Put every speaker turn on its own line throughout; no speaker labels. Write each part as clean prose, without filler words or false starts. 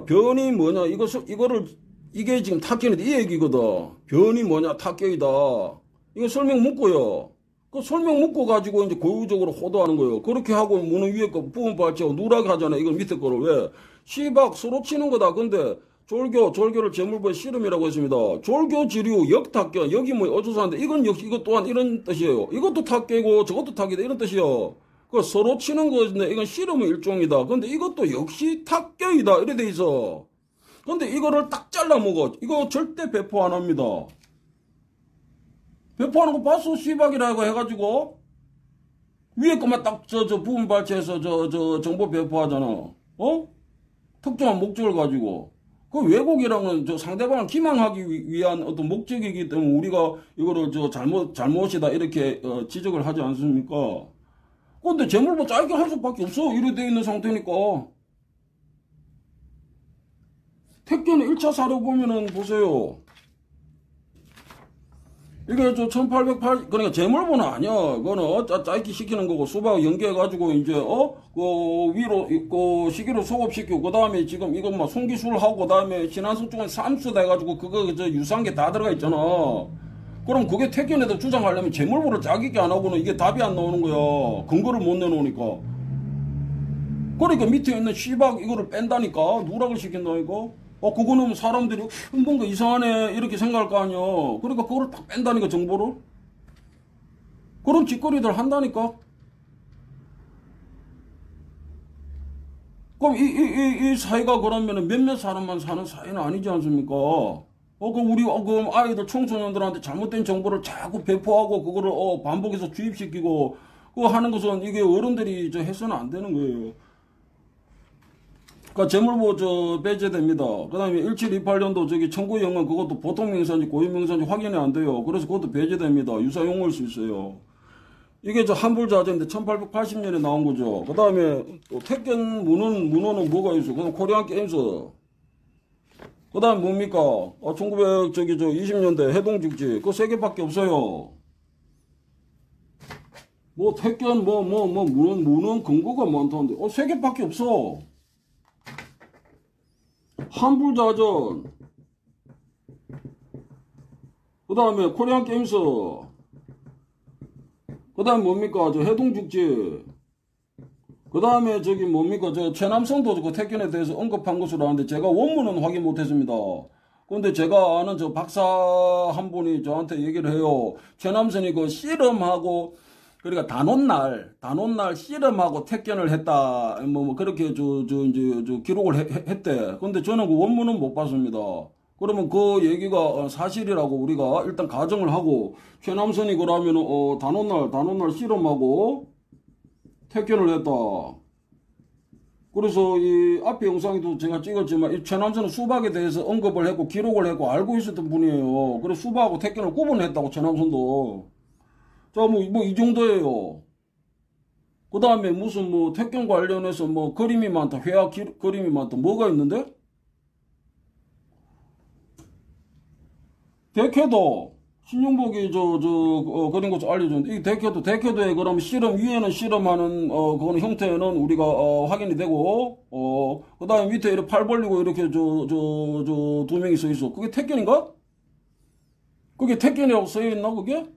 변이 뭐냐, 이게 지금 탁견이다. 이 얘기거든. 변이 뭐냐, 탁견이다. 이거 설명 묻고요. 그 설명 묻고 가지고 이제 고유적으로 호도하는 거예요. 그렇게 하고 무는 위에 거 부분 발치하고 누락을 하잖아. 이걸 밑에 거를. 왜? 시박 서로 치는 거다. 근데 졸교를 제물보의 씨름이라고 했습니다. 졸교 지류 역탁견. 여기 뭐 어조사인데 이건 역시 이것 또한 이런 뜻이에요. 이것도 탁견이고 저것도 탁견이다. 이런 뜻이요. 그 서로 치는 거인데 이건 씨름의 일종이다. 근데 이것도 역시 탁견이다. 이래 돼 있어. 근데 이거를 딱 잘라 먹어. 이거 절대 배포 안 합니다. 배포하는 거 봤어? 씨박이라고 해가지고 위에 것만 딱 저 부분 발치해서 정보 배포하잖아. 어? 특정한 목적을 가지고. 그 왜곡이랑은 저 상대방을 기망하기 위한 어떤 목적이기 때문에 우리가 이거를 잘못이다 이렇게 지적을 하지 않습니까? 근데 재물보 짧게 할 수밖에 없어. 이래 돼 있는 상태니까. 택견의 1차 사료 보면은 보세요. 이게 1808, 그러니까 재물보는 아니야. 그거는 짧게 시키는 거고, 수박 연계해가지고, 이제, 위로, 시기로 소급시키고, 그 다음에 지금 이거 막 손기술하고, 그 다음에 신한수 쪽은 삼수다 해가지고, 그거 유사한 게 다 들어가 있잖아. 그럼 그게 택견에도 주장하려면 재물보를 짜깁게 안 하고는 이게 답이 안 나오는 거야. 근거를 못 내놓으니까. 그러니까 밑에 있는 시박 이거를 뺀다니까. 누락을 시킨다니까. 그거는 사람들이 뭔가 이상하네 이렇게 생각할 거 아니야. 그러니까 그거를 딱 뺀다니까, 정보를. 그런 짓거리들 한다니까. 그럼 이 사회가 그러면은 몇몇 사람만 사는 사회는 아니지 않습니까? 그럼 아이들 청소년들한테 잘못된 정보를 자꾸 배포하고 그거를 반복해서 주입시키고 그거 하는 것은 이게 어른들이 해서는 안 되는 거예요. 그러니까 재물보 배제됩니다. 그 다음에 1728년도 청구영은 그것도 보통 명사인지 고유 명사인지 확인이 안 돼요. 그래서 그것도 배제됩니다. 유사용어일 수 있어요. 이게 한불자재인데 1880년에 나온 거죠. 그 다음에 또 택견 문어는 뭐가 있어? 그다음 코리안 게임스. 그 다음 뭡니까? 1920년대 해동직지. 그거 3개밖에 없어요. 택견 문어는 근거가 많다는데 3개밖에 없어. 한불자전, 그 다음에 코리안 게임스, 그 다음에 뭡니까? 해동죽지, 그 다음에 뭡니까? 최남성도 그 택견에 대해서 언급한 것으로 아는데 제가 원문은 확인 못했습니다. 근데 제가 아는 박사 한 분이 저한테 얘기를 해요. 최남선이 그 씨름하고 그러니까 단오날 씨름하고 택견을 했다. 그렇게 이제 기록을 했대. 근데 저는 그 원문은 못 봤습니다. 그러면 그 얘기가 사실이라고 우리가 일단 가정을 하고, 최남선이 그러면, 단오날 씨름하고 택견을 했다. 그래서 이 앞에 영상에도 제가 찍었지만, 이 최남선은 수박에 대해서 언급을 했고, 기록을 했고, 알고 있었던 분이에요. 그래서 수박하고 택견을 구분했다고, 최남선도. 자, 이 정도예요. 그 다음에 무슨 택견 관련해서 그림이 많다, 회화 그림이 많다, 뭐가 있는데? 대캐도, 신용복이 그린 것좀 알려줬는데, 이 대캐도에 그럼 위에는 씨름하는, 그거는 형태는 우리가, 확인이 되고, 그 다음에 밑에 이렇게 팔 벌리고 이렇게 두 명이 서 있어. 그게 택견인가? 그게 택견이라고 써 있나, 그게?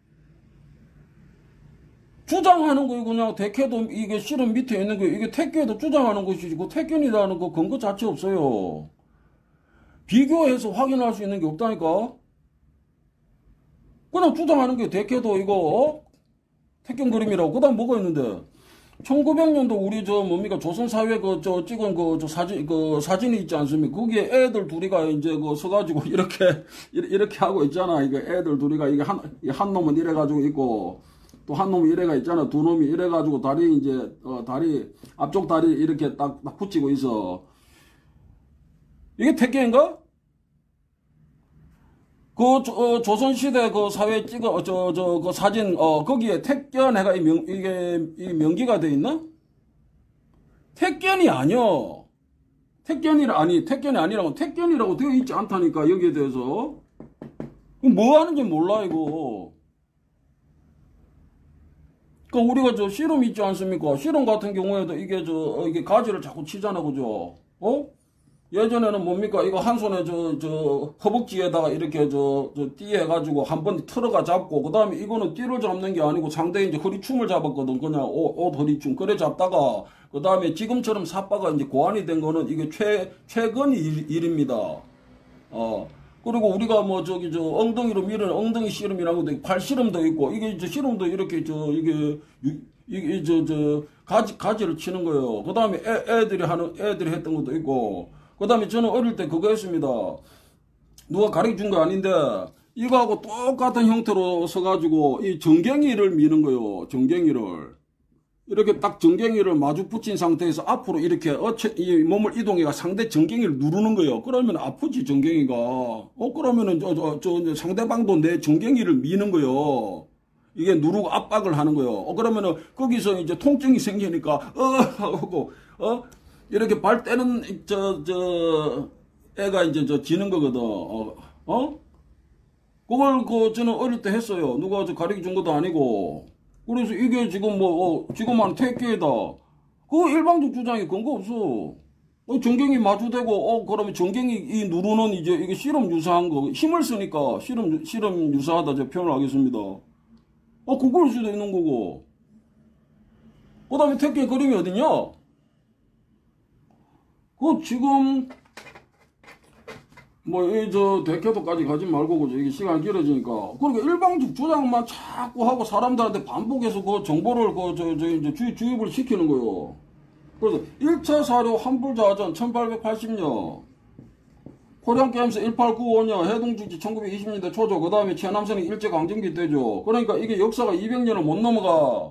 주장하는 거예요. 그냥 대캐도 이게 씨름 밑에 있는 거예요. 이게 택견에도 주장하는 것이지 그 택견이라는 거 근거 자체 없어요. 비교해서 확인할 수 있는 게 없다니까. 그냥 주장하는 게 대캐도 이거 택견 그림이라고. 그 다음 뭐가 있는데 1900년도 우리 조선사회 찍은 사진이 있지 않습니까? 거기에 애들 둘이가 이제 서가지고 이렇게 하고 있잖아. 이거 애들 둘이가 이게 한 놈은 이래가지고 있고 또 한 놈이 이래가 있잖아. 두 놈이 이래가지고 앞쪽 다리 이렇게 딱 붙이고 있어. 이게 택견인가? 조선시대 사회에 찍어, 그 사진, 거기에 택견해가 이게 명기가 돼 있나? 택견이 아니여. 택견이 아니라고, 택견이라고 되어 있지 않다니까, 여기에 대해서. 뭐 하는지 몰라, 이거. 그러니까 우리가 씨름 있지 않습니까? 씨름 같은 경우에도 이게 가지를 자꾸 치잖아, 그죠? 예전에는 뭡니까? 이거 한 손에 허벅지에다가 이렇게 띠 해가지고 한 번 틀어가 잡고, 그 다음에 이거는 띠를 잡는 게 아니고 상대의 이제 허리춤을 잡았거든. 그냥 옷 허리춤. 그래 잡다가, 그 다음에 지금처럼 삿바가 이제 고안이 된 거는 이게 최근 일입니다. 그리고 우리가 뭐 엉덩이로 미는 엉덩이 씨름이라는 것도 있고, 팔 씨름도 있고, 이게 이제 씨름도 이렇게 가지를 치는 거예요. 그 다음에 애들이 했던 것도 있고, 그 다음에 저는 어릴 때 그거 했습니다. 누가 가르쳐 준 거 아닌데, 이거하고 똑같은 형태로 서가지고, 이 정갱이를 미는 거예요. 정갱이를. 이렇게 딱 정갱이를 마주 붙인 상태에서 앞으로 이렇게 이 몸을 이동해가 상대 정갱이를 누르는 거예요. 그러면 아프지, 정갱이가. 그러면은 상대방도 내 정갱이를 미는 거예요. 이게 누르고 압박을 하는 거예요. 그러면은 거기서 이제 통증이 생기니까, 하고, 이렇게 발 떼는, 애가 이제 지는 거거든. 그걸, 저는 어릴 때 했어요. 누가 가르쳐 준 것도 아니고. 그래서 이게 지금 지금 한 택계에다. 그거 일방적 주장에 근거 없어. 정경이 마주대고, 그러면 정경이 이 누르는 이게 실험 유사한 거. 힘을 쓰니까 실험 유사하다 제가 표현을 하겠습니다. 그걸 수도 있는 거고. 그 다음에 택계 그림이 어딨냐? 지금, 대캐도까지 가지 말고, 이게 시간이 길어지니까. 그러니까 일방적 주장만 자꾸 하고 사람들한테 반복해서 그 정보를 이제 주입을 시키는 거예요. 그래서 1차 사료 한불자전 1880년, 코리안게임스 1895년, 해동중지 1920년대 초죠. 그 다음에 최남선이 일제강점기 때죠. 그러니까 이게 역사가 200년을 못 넘어가.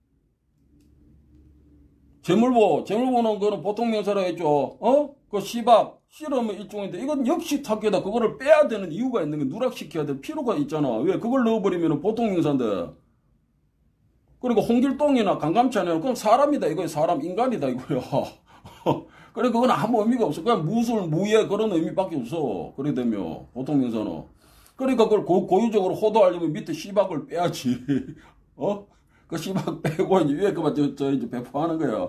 재물보는 그거는 보통 명사라 했죠. 그 시박, 씨름은 일종인데, 이건 역시 탁계다. 그거를 빼야 되는 이유가 있는 게 누락시켜야 될 필요가 있잖아. 왜? 그걸 넣어버리면 보통 명사인데. 그리고 홍길동이나 강감찬이나, 그건 사람이다. 이거 사람, 인간이다. 이거야. 그래, 그건 아무 의미가 없어. 그냥 무예 그런 의미밖에 없어. 그래 되면, 보통 명사는. 그러니까 그걸 고유적으로 호도하려면 밑에 시박을 빼야지. 그 시박 빼고 이제 위에 그만 이제 배포하는 거야.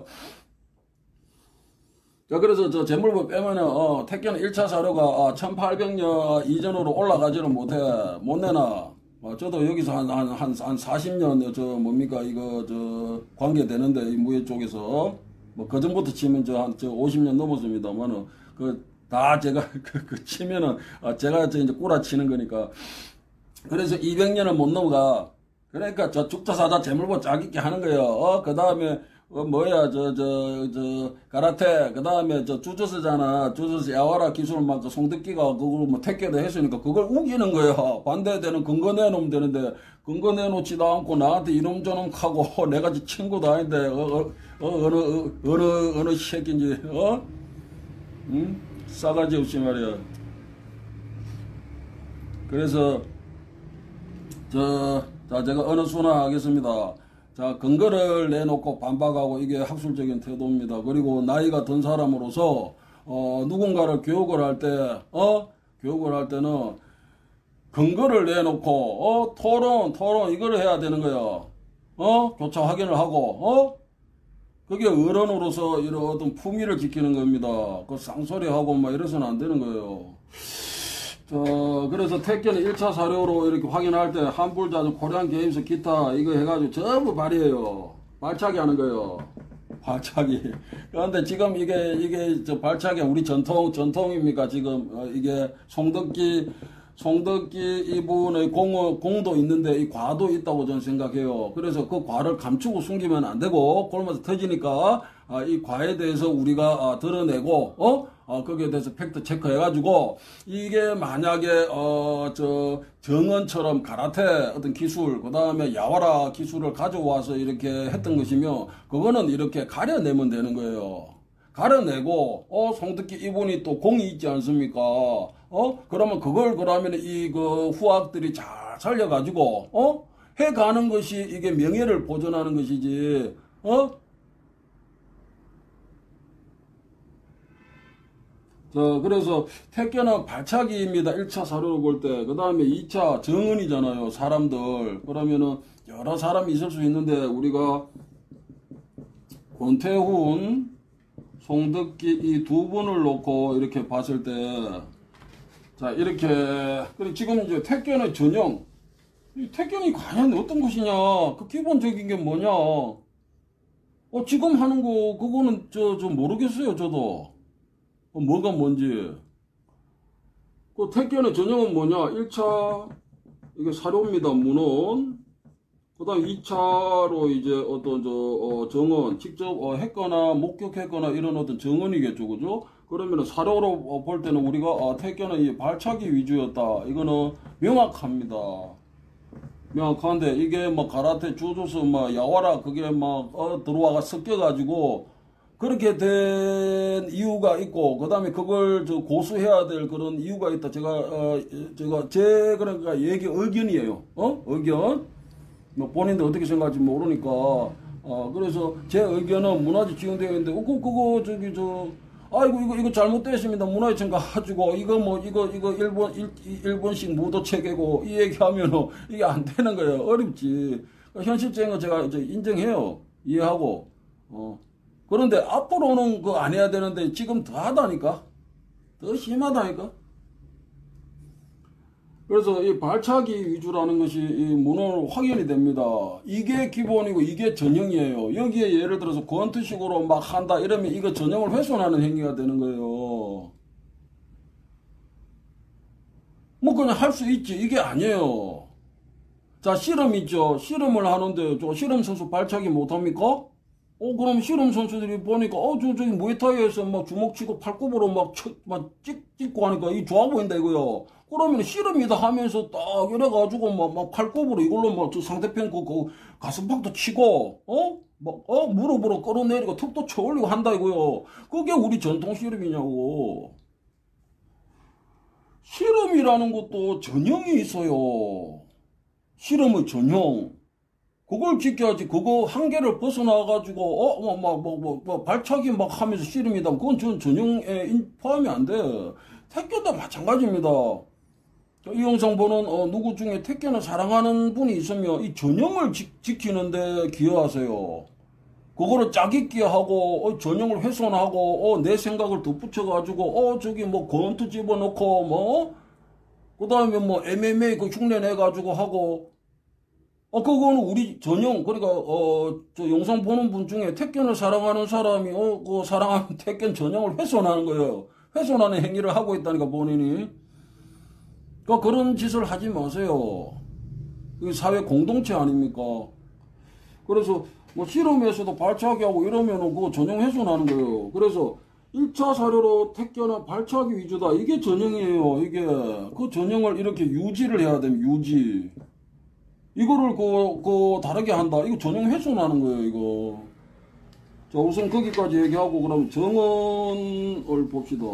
자, 그래서 재물보 빼면은, 택견 1차 사료가, 1800년 이전으로 올라가지는 못 내나. 저도 여기서 한 40년, 뭡니까, 관계되는데, 이 무예 쪽에서. 그 전부터 치면 50년 넘었습니다만은, 다 제가, 치면은, 제가 이제 꾸라치는 거니까. 그래서 200년을 못 넘어가. 그러니까 죽자사자 재물보 짝있게 하는 거예요. 그 다음에, 가라테, 그 다음에 주저스잖아. 주저스 야와라 기술 막 송덕기가 그걸 택계도 했으니까 그걸 우기는 거야. 반대되는 근거 내놓으면 되는데, 근거 내놓지도 않고 나한테 이놈저놈 하고 내가 친구도 아닌데, 어느 새끼인지, 응? 싸가지 없이 말이야. 그래서, 제가 어느 순화 하겠습니다. 자, 근거를 내놓고 반박하고 이게 학술적인 태도입니다. 그리고 나이가 든 사람으로서, 누군가를 교육을 할 때는, 근거를 내놓고, 토론, 이걸 해야 되는 거예요. 교차 확인을 하고, 그게 어른으로서 이런 어떤 품위를 지키는 겁니다. 그 쌍소리하고 막 이래서는 안 되는 거예요. 그래서 택견은 1차 사료로 이렇게 확인할 때 한불자전 코리안게임스 기타 이거 해가지고 전부 발이에요. 발차기 하는 거예요. 발차기. 그런데 지금 이게 발차기 우리 전통입니까? 지금 이게 송덕기 이분의 공도 있는데 이 과도 있다고 저는 생각해요. 그래서 그 과를 감추고 숨기면 안 되고 골마서 터지니까 이 과에 대해서 우리가 드러내고 거기에 대해서 팩트 체크해가지고 이게 만약에 정은처럼 가라테 어떤 기술 그 다음에 야와라 기술을 가져와서 이렇게 했던 것이면 그거는 이렇게 가려내면 되는 거예요. 가려내고 송특기 이분이 또 공이 있지 않습니까? 그러면 그러면 후학들이 잘 살려가지고 해가는 것이 이게 명예를 보존하는 것이지. 그래서 택견은 발차기입니다. 1차 사료로 볼 때. 그 다음에 2차 정은이잖아요. 사람들. 그러면은 여러 사람이 있을 수 있는데 우리가 권태훈, 송덕기 이 두 분을 놓고 이렇게 봤을 때, 자, 이렇게, 그리고 지금 이제 택견의 전형, 이 택견이 과연 어떤 것이냐, 그 기본적인 게 뭐냐, 지금 하는 거, 그거는 저 모르겠어요, 저도. 뭐가 뭔지. 그 택견의 전형은 뭐냐, 1차, 이게 사료입니다, 문헌. 그 다음 2차로 이제 어떤 정언, 직접 했거나 목격했거나 이런 어떤 정언이겠죠, 그죠? 그러면 사료로 볼 때는 우리가 택견은 이 발차기 위주였다. 이거는 명확합니다. 명확한데 이게 뭐 가라테 주조서 뭐 야와라 그게 막 들어와가 섞여가지고 그렇게 된 이유가 있고 그 다음에 그걸 고수해야 될 그런 이유가 있다. 제 그러니까 얘기 의견이에요. 의견. 뭐 본인들 어떻게 생각할지 모르니까 그래서 제 의견은 문화재 지정되어 있는데 그거 아이고 이거 잘못됐습니다. 문화재청 가가지고 이거 일본식 무도 체계고 이 얘기하면은 이게 안 되는 거예요. 어렵지. 현실적인 거 제가 인정해요. 이해하고 그런데 앞으로는 그거 안 해야 되는데 지금 더 하다니까. 더 심하다니까. 그래서 이 발차기 위주라는 것이 이 문헌으로 확인이 됩니다. 이게 기본이고 이게 전형이에요. 여기에 예를 들어서 권투식으로 막 한다 이러면 이거 전형을 훼손하는 행위가 되는 거예요. 뭐 그냥 할 수 있지. 이게 아니에요. 자, 씨름 있죠. 씨름을 하는데 씨름 선수 발차기 못합니까? 그럼 씨름 선수들이 보니까 저기 무에타이에서 막 주먹 치고 팔굽으로 막 찍고 하니까 이 좋아 보인다 이거요. 그러면 씨름이다 하면서 딱 이래가지고 막 팔굽으로 이걸로 막 저 상대편 그 가슴팍도 치고 무릎으로 끌어내리고 턱도 쳐올리고 한다 이거요. 그게 우리 전통 씨름이냐고. 씨름이라는 것도 전형이 있어요. 씨름의 전형. 그걸 지켜야지. 그거 한계를 벗어나가지고 발차기 막 하면서 씨름이다. 그건 전 전형에 포함이 안 돼. 택견도 마찬가지입니다. 이 영상 보는 누구 중에 택견을 사랑하는 분이 있으면 이 전형을 지키는데 기여하세요. 그거를 짜깁기 하고 전형을 훼손하고 내 생각을 덧붙여가지고 저기 뭐 권투 집어넣고 그 다음에 뭐 MMA 그 흉내 내가지고 하고 그거는 우리 전형, 그러니까, 저 영상 보는 분 중에 택견을 사랑하는 사람이, 그 사랑하는 택견 전형을 훼손하는 거예요. 훼손하는 행위를 하고 있다니까, 본인이. 그러니까 그런 짓을 하지 마세요. 이게 사회 공동체 아닙니까? 그래서, 뭐, 실험에서도 발차기 하고 이러면은 그거 전형 훼손하는 거예요. 그래서, 1차 사료로 택견은 발차기 위주다. 이게 전형이에요, 이게. 그 전형을 이렇게 유지를 해야 됩니다, 유지. 이거를 다르게 한다. 이거 전형 훼손하는 거예요, 이거. 자, 우선 거기까지 얘기하고, 그럼 정언을 봅시다.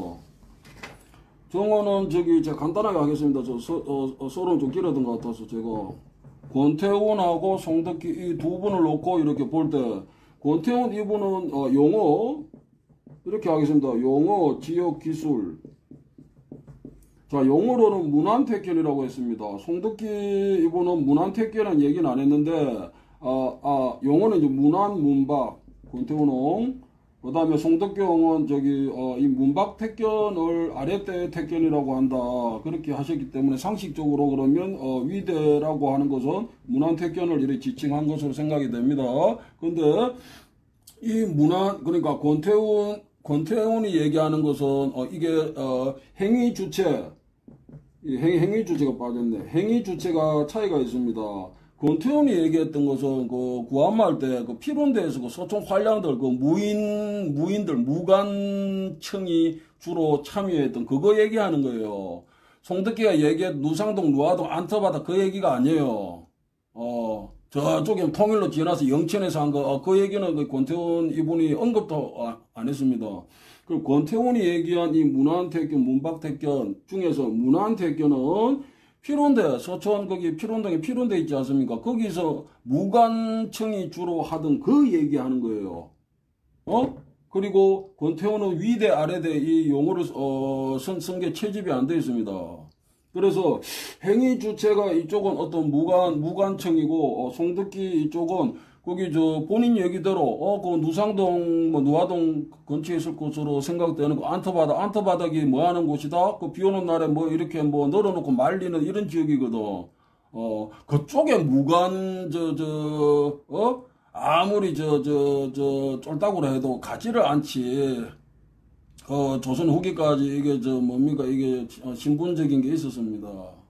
정언은 제가 간단하게 하겠습니다. 서론 좀 길어든 것 같아서 제가. 권태훈하고 송덕기 이 두 분을 놓고 이렇게 볼 때, 권태훈 이분은, 용어, 이렇게 하겠습니다. 용어, 지역, 기술. 자, 용어로는 문안택견이라고 했습니다. 송덕기 이분은 문안택견은 얘기는 안 했는데, 용어는 이제 문안, 문박, 권태훈홍, 그 다음에 송덕기 용은 이 문박택견을 아랫대 택견이라고 한다. 그렇게 하셨기 때문에 상식적으로 그러면, 위대라고 하는 것은 문안택견을 이렇게 지칭한 것으로 생각이 됩니다. 근데, 이 문안, 그러니까 권태훈이 얘기하는 것은, 이게, 행위 주체, 행위 주체가 빠졌네. 행위 주체가 차이가 있습니다. 권태훈이 얘기했던 것은 구한말 때 피론대에서 소총 활량들 무인들 무관청이 주로 참여했던 그거 얘기하는 거예요. 송덕기가 얘기했 누상동 누화동 안터바다 그 얘기가 아니에요. 저쪽에 통일로 지나서 영천에서 한 그 얘기는 권태훈 이분이 언급도 안 했습니다. 그 권태훈이 얘기한 이 문안택견, 문박택견 중에서 문안택견은 피론대, 서천 거기 피론동에 피론대 있지 않습니까? 거기서 무관청이 주로 하던 그 얘기하는 거예요. 그리고 권태훈은 위대, 아래대 이 용어를 쓴 게 채집이 안 되어 있습니다. 그래서 행위 주체가 이쪽은 어떤 무관청이고 송덕기 이쪽은 거기 저 본인 얘기대로 그 누상동 뭐 누화동 근처에 있을 것으로 생각되는 거 안터바닥이 뭐 하는 곳이다. 그 비 오는 날에 뭐 이렇게 뭐 널어놓고 말리는 이런 지역이거든. 그쪽에 무관 아무리 쫄다구로 해도 가지를 않지. 조선 후기까지 이게 뭡니까 이게 신분적인 게 있었습니다.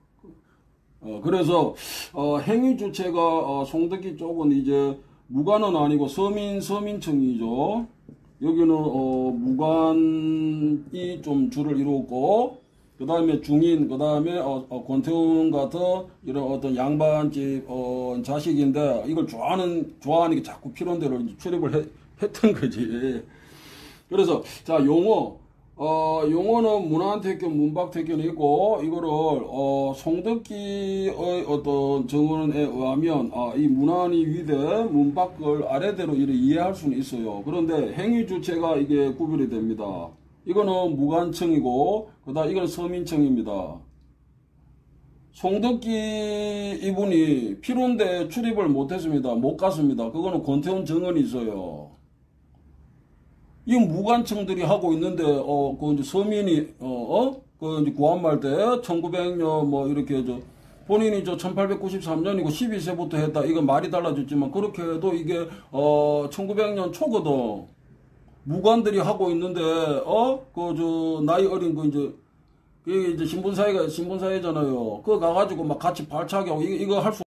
그래서 행위 주체가 송덕기 쪽은 이제 무관은 아니고 서민청이죠. 여기는 무관이 좀 주를 이루었고, 그 다음에 중인, 그 다음에 권태훈 같은 이런 어떤 양반집 자식인데 이걸 좋아하니까 자꾸 필요한 대로 출입을 했던 거지. 그래서 자 용어는 문안택견, 문박택견이 있고, 이거를, 송덕기의 어떤 정언에 의하면, 이 문안이 위대, 문박을 아래대로 이렇게 이해할 수는 있어요. 그런데 행위 주체가 이게 구별이 됩니다. 이거는 무관청이고, 이거는 서민청입니다. 송덕기 이분이 필요한데 출입을 못했습니다. 못 갔습니다. 그거는 권태훈 정언이 있어요. 이 무관청들이 하고 있는데, 그 이제 서민이, 그 이제 구한말 때, 1900년 뭐 이렇게 본인이 1893년이고 12세부터 했다. 이거 말이 달라졌지만, 그렇게 해도 이게, 1900년 초거든. 무관들이 하고 있는데, 나이 어린 그 이제 신분사회잖아요. 그거 가가지고 막 같이 발차기하고, 이거 할 수